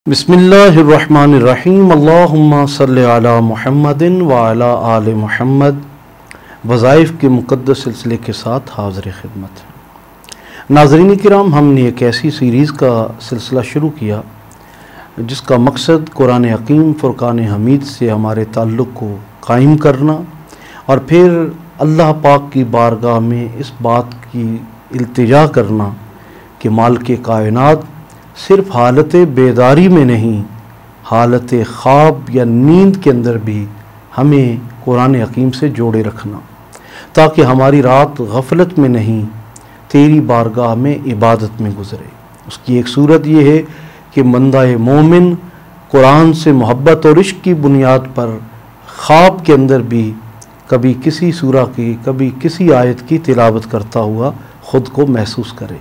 बिस्मिल्लाहिर्रहमानिर्रहीम अल्लाहुम्मा सल्लि अला मुहम्मद व अला आले मुहम्मद। वज़ाइफ़ के मुक़द्दस सिलसिले के साथ हाज़िर खिदमत। नाज़रीन किराम, हमने एक ऐसी सीरीज़ का सिलसिला शुरू किया जिसका मकसद कुरान हकीम फ़ुरक़ान हमीद से हमारे ताल्लुक़ को कायम करना और फिर अल्लाह पाक की बारगाह में इस बात की इल्तिजा करना कि मालिक कायनात सिर्फ़ हालत बेदारी में नहीं, हालत ख्वाब या नींद के अंदर भी हमें कुरान हकीम से जोड़े रखना, ताकि हमारी रात गफलत में नहीं तेरी बारगाह में इबादत में गुज़रे। उसकी एक सूरत ये है कि बंदा मोमिन कुरान से मोहब्बत और इश्क की बुनियाद पर ख्वाब के अंदर भी कभी किसी सूरा की, कभी किसी आयत की तिलावत करता हुआ ख़ुद को महसूस करे।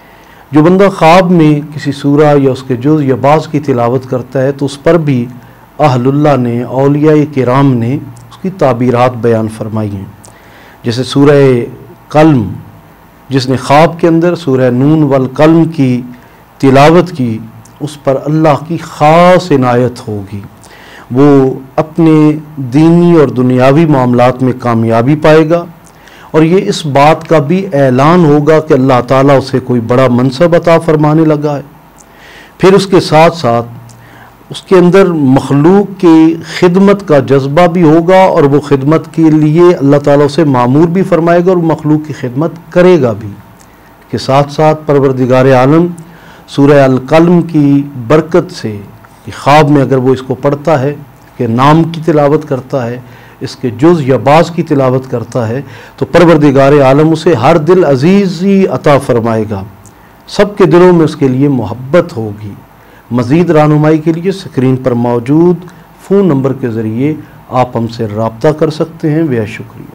जो बंदा ख्वाब में किसी सूरा या उसके जुज़ या बाज़ की तिलावत करता है तो उस पर भी अहलुल्लाह ने, औलिया किराम ने उसकी ताबीरात बयान फरमाई हैं। जैसे सूरह कल्म, जिसने ख्वाब के अंदर सूरह नून वल कल्म की तिलावत की, उस पर अल्लाह की ख़ास इनायत होगी। वो अपने दीनी और दुनियावी मामलात में कामयाबी पाएगा और ये इस बात का भी ऐलान होगा कि अल्लाह ताला उसे कोई बड़ा मनसब अता फरमाने लगा है। फिर उसके साथ साथ उसके अंदर मखलूक की खिदमत का जज्बा भी होगा और वो खिदमत के लिए अल्लाह ताला उसे मामूर भी फरमाएगा और मखलूक की खिदमत करेगा भी। के साथ साथ परवरदिगार आलम सूरह अल कल्म की बरकत से कि ख्वाब में अगर वो इसको पढ़ता है, कि नाम की तिलावत करता है, इसके जुज़ या बाज़ की तिलावत करता है, तो परवरदिगार आलम उसे हर दिल अज़ीज़ी अता फ़रमाएगा। सबके दिलों में उसके लिए मोहब्बत होगी। मज़ीद रहनुमाई के लिए स्क्रीन पर मौजूद फ़ोन नंबर के ज़रिए आप हमसे रब्ता कर सकते हैं। बेहद शुक्रिया।